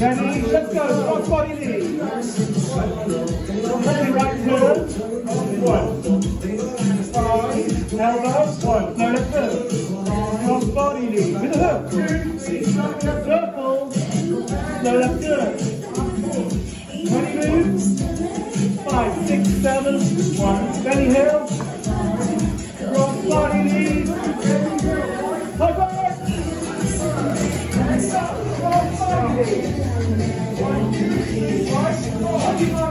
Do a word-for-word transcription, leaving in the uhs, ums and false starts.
Ready? Let's go. Cross body knee. Heavy right turn. One. Five. Elbow. One. No, let's go. Cross body knee. With a hook. Two. Circle. No, that's good. Ready, move. Five, six, seven. One. Belly heel. Cross body knee. High five. Cross body knee. One, two, three, five, four.